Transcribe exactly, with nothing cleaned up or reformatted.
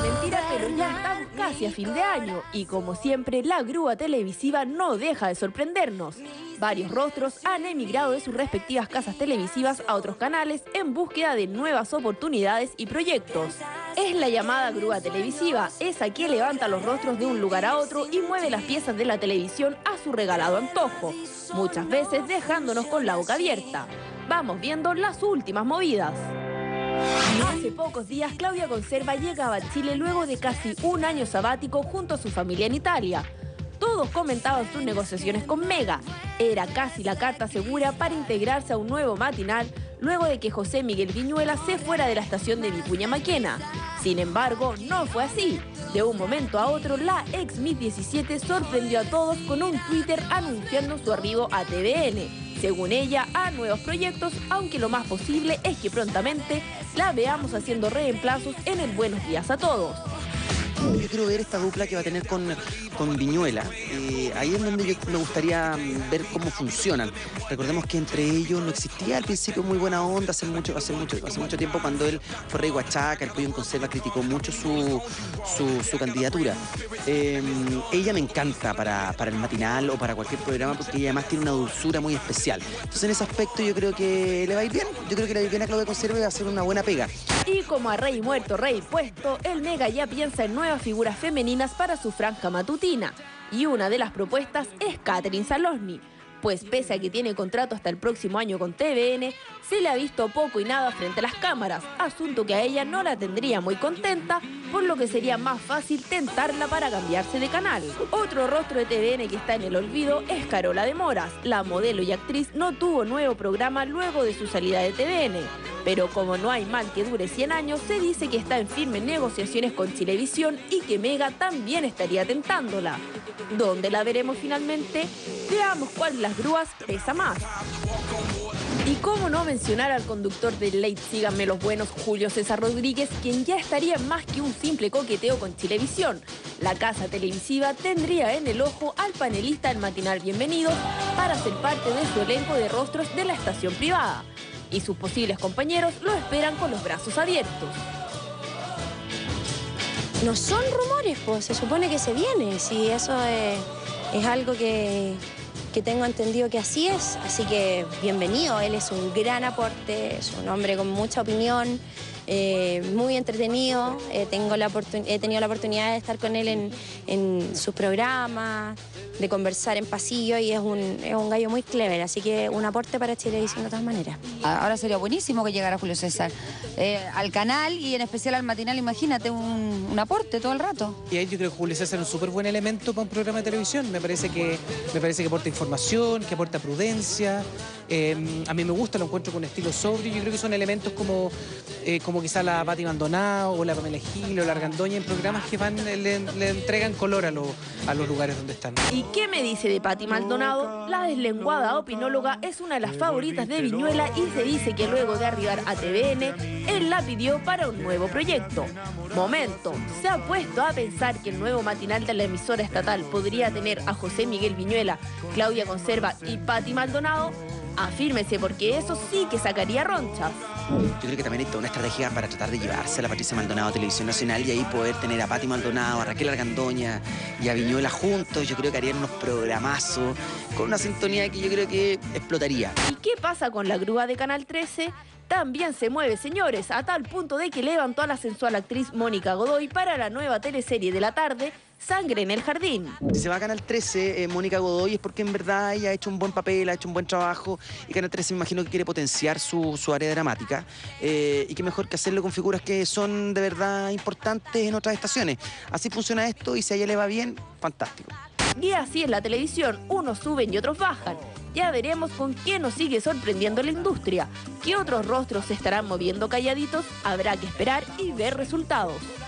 mentira, pero ya estamos casi a fin de año y como siempre la grúa televisiva no deja de sorprendernos. Varios rostros han emigrado de sus respectivas casas televisivas a otros canales en búsqueda de nuevas oportunidades y proyectos. Es la llamada grúa televisiva, esa que levanta los rostros de un lugar a otro y mueve las piezas de la televisión a su regalado antojo, muchas veces dejándonos con la boca abierta. Vamos viendo las últimas movidas. Hace pocos días Claudia Conserva llegaba a Chile luego de casi un año sabático junto a su familia en Italia. Todos comentaban sus negociaciones con Mega. Era casi la carta segura para integrarse a un nuevo matinal luego de que José Miguel Viñuela se fuera de la estación de Vicuña Maquena. Sin embargo, no fue así. De un momento a otro, la ex Miss diecisiete sorprendió a todos con un Twitter anunciando su arribo a T V N. Según ella, a nuevos proyectos, aunque lo más posible es que prontamente la veamos haciendo reemplazos en el Buenos Días a Todos. Yo quiero ver esta dupla que va a tener con, con Viñuela. Eh, ahí es donde yo me gustaría ver cómo funcionan. Recordemos que entre ellos no existía al principio muy buena onda. Hace mucho, hace mucho, hace mucho tiempo cuando él fue rey Huachaca, el Pollo en Conserva criticó mucho su, su, su candidatura. Eh, ella me encanta para, para el matinal o para cualquier programa porque ella además tiene una dulzura muy especial. Entonces en ese aspecto yo creo que le va a ir bien. Yo creo que le va a ir bien a Claudia Conserva y va a hacer una buena pega. Y como a rey muerto, rey puesto, el Mega ya piensa en nuevas figuras femeninas para su franja matutina. Y una de las propuestas es Catherine Salosny, pues pese a que tiene contrato hasta el próximo año con T V N, se le ha visto poco y nada frente a las cámaras, asunto que a ella no la tendría muy contenta, por lo que sería más fácil tentarla para cambiarse de canal. Otro rostro de T V N que está en el olvido es Carola de Moras. La modelo y actriz no tuvo nuevo programa luego de su salida de T V N. Pero como no hay mal que dure cien años, se dice que está en firmes negociaciones con Chilevisión y que Mega también estaría tentándola. ¿Dónde la veremos finalmente? Veamos cuál de las grúas pesa más. Y cómo no mencionar al conductor de Late Síganme los Buenos, Julio César Rodríguez, quien ya estaría más que un simple coqueteo con Chilevisión. La casa televisiva tendría en el ojo al panelista del matinal Bienvenidos para ser parte de su elenco de rostros de la estación privada. Y sus posibles compañeros lo esperan con los brazos abiertos. No son rumores, pues se supone que se viene, si eso es, es algo que, que tengo entendido que así es, así que bienvenido, él es un gran aporte, es un hombre con mucha opinión, eh, muy entretenido, eh, tengo la he tenido la oportunidad de estar con él en, en sus programas, de conversar en pasillo y es un, es un gallo muy clever, así que un aporte para Chilevisión de todas maneras. Ahora sería buenísimo que llegara Julio César eh, al canal y en especial al matinal, imagínate, un, un aporte todo el rato. Y ahí yo creo que Julio César es un súper buen elemento para un programa de televisión, me parece que, me parece que aporta información, que aporta prudencia, eh, a mí me gusta, lo encuentro con un estilo sobrio, yo creo que son elementos como, eh, como quizá la Pati Maldonado o la Pamela Gil o la Argandoña en programas que van, le, le entregan color a, lo, a los lugares donde están. ¿Y qué me dice de Pati Maldonado? La deslenguada opinóloga es una de las favoritas de Viñuela y se dice que luego de arribar a T V N, él la pidió para un nuevo proyecto. Momento, ¿se ha puesto a pensar que el nuevo matinal de la emisora estatal podría tener a José Miguel Viñuela, Claudia Conserva y Pati Maldonado? Afírmese, porque eso sí que sacaría ronchas. Yo creo que también hay toda una estrategia para tratar de llevarse a la Patricia Maldonado a Televisión Nacional y ahí poder tener a Pati Maldonado, a Raquel Argandoña y a Viñuela juntos. Yo creo que harían unos programazos con una sintonía que yo creo que explotaría. ¿Y qué pasa con la grúa de Canal trece? También se mueve, señores, a tal punto de que levantó a la sensual actriz Mónica Godoy para la nueva teleserie de la tarde, Sangre en el Jardín. Si se va a Canal trece, eh, Mónica Godoy, es porque en verdad ella ha hecho un buen papel, ha hecho un buen trabajo y Canal trece me imagino que quiere potenciar su, su área dramática eh, y qué mejor que hacerlo con figuras que son de verdad importantes en otras estaciones. Así funciona esto y si a ella le va bien, fantástico. Y así es la televisión, unos suben y otros bajan. Ya veremos con qué nos sigue sorprendiendo la industria. ¿Qué otros rostros se estarán moviendo calladitos? Habrá que esperar y ver resultados.